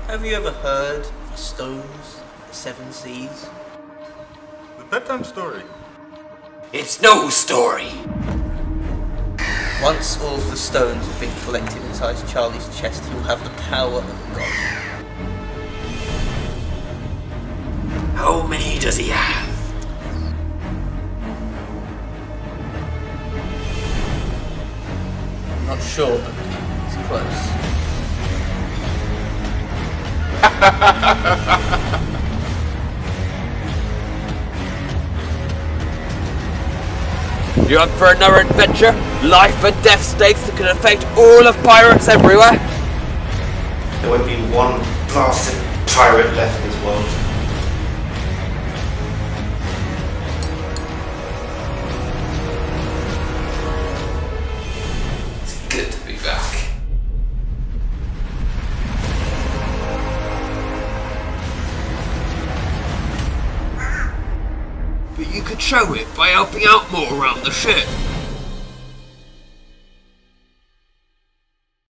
Have you ever heard of the stones, the seven seas? The bedtime story. It's no story. Once all of the stones have been collected inside Charlie's chest, he will have the power of a god. How many does he have? I'm not sure, but it's close. You up for another adventure? Life and death stakes that can affect all of pirates everywhere? There won't be one blasted pirate left in this world. It's good to be back. But you could show it by helping out more around the ship.